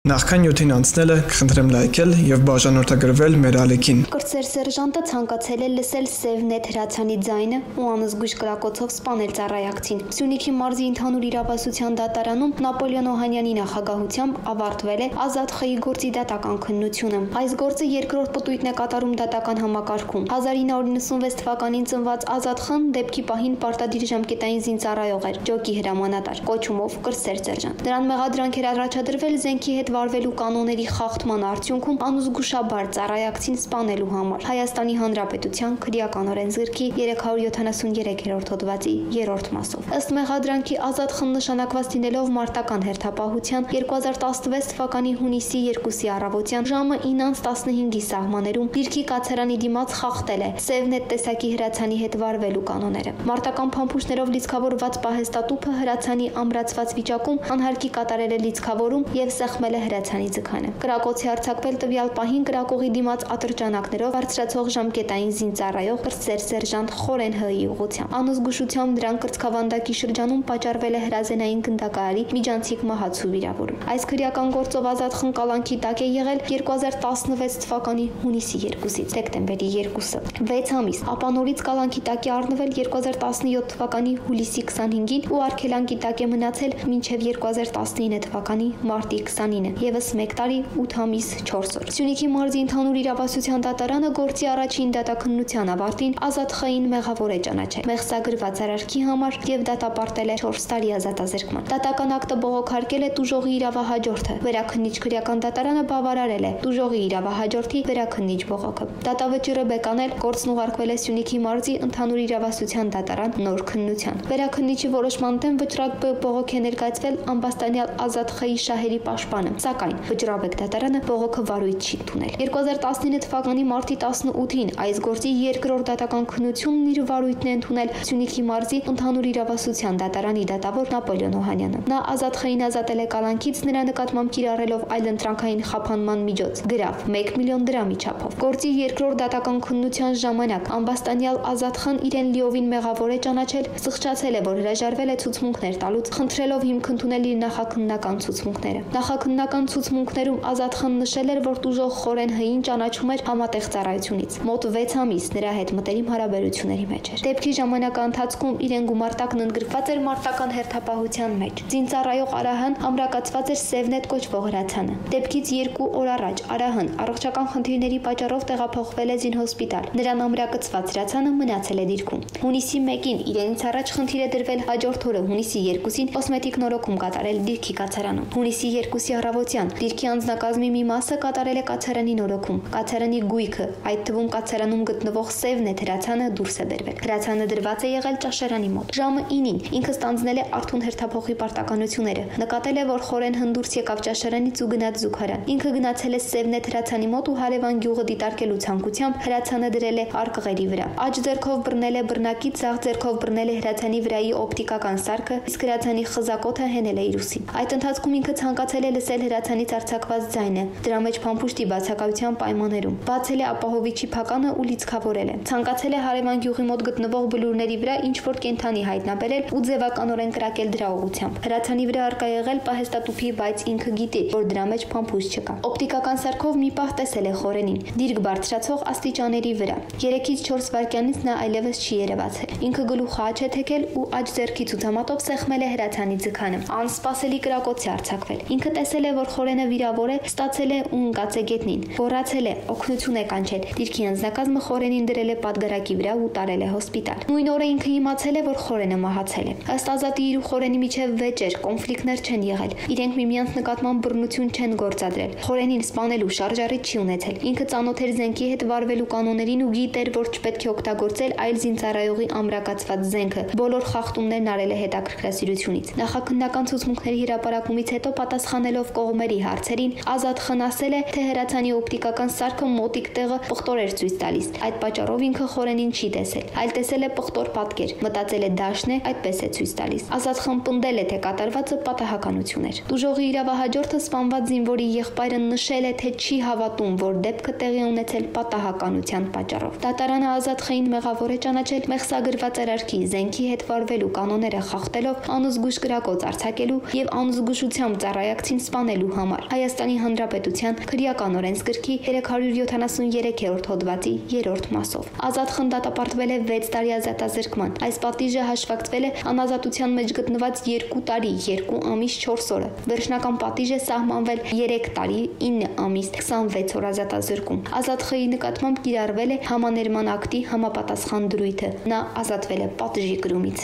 Նախքան նյութին անցնելը կխնդրեմ լայքել եւ բաժանորդագրվել մեր ալիքին։ Կրտսեր սերժանտը ցանկացել է լսել Սևնետ հրացանի ձայնը ու անզգույշ կրակոցով սպանել ծառայակցին։ Սյունիքի մարզի ընդհանուր իրավասության դատարանում Նապոլեոն Օհանյանի նախագահությամբ ավարտվել է Ազատ Խ-ի գործի դատական քննությունը։ Այս գործը երկրորդ պտույտն է կատարում դատական համակարգում։ 1996 թվականին ծնված Ազատ Խ-ն դեպքի պահին պարտադիր ժամկետային զինծառայող էր, ջոկի հրամանատար, կոչումով Կրտսեր սերժանտ։ Նրան մեղադրանք էր առաջադրվել զենքի հետ վարվելու կանոնների խախտման արդյունքում անուզգուշաբար ծառայակցին սպանելու համար։ Հայաստանի Հանրապետության քրեական օրենսգրքի 373-րդ հոդվածի 3-րդ մասով։ Ըստ մեղադրանքի Ազատ Խ-ն նշանակված լինելով մարտական հերթապահության 2016 թվականի հունիսի 2-ի առավոտյան ժամը 9:15-ի սահմաններում դիրքի կացարանի դիմաց խախտել է Սևնետ տեսակի հրացանի հետ վարվելու կանոնները։ Մարտական փամփուշտներով լիցքավորված պահեստատուփը հրացանի ամրացված վիճակում անհարկի կատարել է լիցքավորում եւ սեղմել է հրացանի ձգանը։ Կրակոցի արձակվել տվյալ պահին կրակողի դիմաց ատրճանակներով բարձրացող ժամկետային զինծառայող Կրտսեր սերժանտ Խորեն Հ-ի ուղղությամբ։ Անուզգուշությամբ դրան կրծքավանդակի շրջանում պատճառվել է հրազենային գնդակահարի միջանցիկ մահացու վիրավորում։ Այս քրեական գործով Ազատ Խ-ն կալանքի տակ է եղել 2016 թվականի հունիսի 2-ից դեկտեմբերի 2-ը 6 ամիս, ապա նորից կալանքի տակ է առնվել 2017 թվականի հուլիսի 25-ին ու արգելանքի տակ է մնացել մինչև 2019 թվականի մարտի 29-ը, եւս 1 տարի 8 ամիս 4 օր։ Սյունիքի մարզի ընդհանուր իրավասության դատարանը գործի առաջին դատաքննության ավարտին Ազատ Խ-ին մեղավոր է ճանաչել մեղսագրված արարքի համար եւ դատապարտել է 4 տարի ազատազրկման։ Դատական ակտը բողոքարկել է տուժողի իրավահաջորդը։ Վերաքննիչ քրեական դատարանը բավարարել է տուժողի իրավահաջորդի վերաքննիչ բողոքը։ Դատավճիռը բեկանել գործն ուղարկվել է Սյունիքի մարզի ընդհանուր իրավասության դատարան նոր քննության։ Վերաքննիչի որոշման դեմ վճռակ բողոք է ներկայացվել ամբաստանյալ Ազատ Խ-ի շահերի պաշտպանը, սակայն վճռաբեկ դատարանը բողոքը վարույթ չի ընդունել։ 2019 թվականի մարտի 18-ին այս գործի երկրորդ դատական քննությունն իր վարույթն է ընդունել Սյունիքի մարզի ընդհանուր իրավասության դատարանի դատավոր Նապոլեոն Օհանյանը։ Նա Ազատ Խ-ին ազատել է կալանքից նրա նկատմամբ կիրառելով այլընտրանքային խափանման միջոց՝ գրավ 1 միլիոն դրամի չափով։ Գործի երկրորդ դատական քննության ժամանակ ամբաստանյալ Ազատ Խ-ն իրեն լիովին մեղավոր է ճանաչել, զղջացել է, որ հրաժարվել է ցուցմունքներ տալուց, խնդրելով հիմք ընդունել իր նախաքննական ցուցմունքները։ Նախաքննական ցուցմունքներում Ազատ Խ-ն նշել էր, որ տուժող Խորեն Հ-ին ճանաչում էր համատեղ ծառայությունից։ Մոտ 6 ամիս նրա հետ մտերիմ հարաբերությունների մեջ էր։ Դեպքի ժամանակահատվածում իրեն գումարտակն ընդգրկված էր մարտական հերթապահության մեջ։ Զինծառայող Արահն ամրակացված էր Սևնետ կոչվող հրացանը։ Դեպքից 2 օր առաջ Արահն առողջական խնդիրների պատճառով տեղափոխվել է զինհոսպիտալ։ Նրան ամրակցված հրացանը մնացել է դիրքում։ Հունիսի 1-ին իրենից առաջ խնդիր է դրվել հաջորդ օրը հունիսի 2-ին կոսմետիկ նորոգում կատարել դիրքի կացարանում։ Հունիսի 2-ի առավոտյան դիրքի անձնակազմի մի մասը կատարել է կացարանի նորոգում։ Կացարանի գույքը, այդ թվում կացարանում գտնվող Սևնետ հրացանը դուրս է բերվել։ Հրացանը դրված է եղել ճաշարանի մոտ։ Ժամը 9-ին ինքը ստանձնել է արթուն հերթափոխի պարտականությունները։ Նկատել է, որ Խորեն Հ-ն դուրս եկավ ճաշարանից ու գնաց զուգարան։ Ինքը գնացել է Սևնետ հրացանի մոտ ու հարևան գյուղը դիտարկելու ցանկությամբ հրացանը դրել է արկղերի վրա։ Աջ ձեռքով բռնել է բռնակից, ձախ ձեռքով բռնել է հրացանի վրայի օպտիկական սարքը, իսկ հրացանի խզակոթը հենել է իր ուսին։ Այդ ընթացքում ինքը ցանկացել է լսել հրացանից արձակված ձայնը, դրա մեջ փամփուշտի բացակայության պայմաններում։ Բացել է ապահովիչի փականը ու լիցքավորել է։ Ցանկացել է հարևան գյուղի մոտ գտնվող բլուրների վրա ինչ-որ կենդանի հայտնաբերել ու ձևականորեն կրակել դրա ուղղությամբ։ Հրացանի վրա արկա եղել պահեստատուփի, բայց ինքը գիտի, որ դրա մեջ փամփուշտ չկա։ Օպտիկական սարքով մի պահ տեսել է Խորենին, դիրք բարձրացող աստիճանների վրա։ 3-ից 4 վայրկյանից նա այլևս չի երևացել։ Ինքը գլուխը աջ է թեքել ու աջ ձեռքի ցուցամատով սեղմել է հրացանի ձգանը։ Անսպասելի կրակոց է արձակվել։ Ինքը տեսել է, որ Խորենը վիրավոր է, ստացել է ու ընկած է գետնին։ Գոռացել է, օգնություն է կանչել։ Դիրքի անձնակազմը Խորենին դրել է պատգարակի վրա ու տարել է հոսպիտալ։ Նույն օրը ինքը իմացել է, որ Խորենը մահացել է։ Ըստ Ազատի իր ու Խորենի միջև վեճ էր, կոնֆլիկտներ չեն եղել։ Իրենք միմյանց նկատմամբ բռնություն չեն գործադրել։ Խորենին սպանելու շարժառիթ չի ունեցել։ Ինքը ծանոթ էր զենքի հետ վարվելու կանոններին ու գիտեր, որ չպետք է օգտագործել այլ զինծառայողի ամրակացված զենքը։ Բոլոր խախտումներն արել է հետաքրքրասիրությունից։ Նախաքննական ցուցմունքների հրապարակումից հետո պատասխանելով կողմերի հարցերին Ազատ Խ-ն ասել է, թե հրացանի օպտիկական սարքը մոտիկ տեղը պղտոր էր ցույց տալիս։ Այդ պատճառով ինքը Խորենին չի տեսել, այլ տեսել է պղտոր պատկեր։ Մտածել է դաշն է, այդպես է ցույց տալիս։ Ազատ Խ-ն պնդել է, թե կատարվածը պատահականություն էր։ Տուժողի իրավահաջորդը սպանված զինվորի եղբայրը նշել է, թե չի հավատում, որ դեպքը տեղի ունեցել պատահականության պատճառով։ Դատարանը Ազատ Խ-ին մեղավոր է ճանաչել մեղսագրված արարքի զենքի հետ վարվելու կանոնները խախտելով, անուզգույշ կրակոց արձակելու եւ անուզգուշությամբ ծառայակցին սպանելու խախտելու համար։ Հայաստանի Հանրապետության քրեական օրենսգրքի 373-րդ հոդվածի 3-րդ մասով Ազատ Խ-ն դատապարտվել է 6 տարի ազատազրկման։ Այս պատիժը հաշվարկվել է անազատության մեջ գտնված 2 տարի, 2 ամիս 4 օրը։ Վերջնական պատիժը սահմանվել 3 տարի, 9 ամիս 26 օր ազատազրկում։ Ազատ Խ-ի նկատմամբ կիրառվել է համաներման ակտի համապատասխան դրույթը։ Նա ազատվել է պատժի կրումից։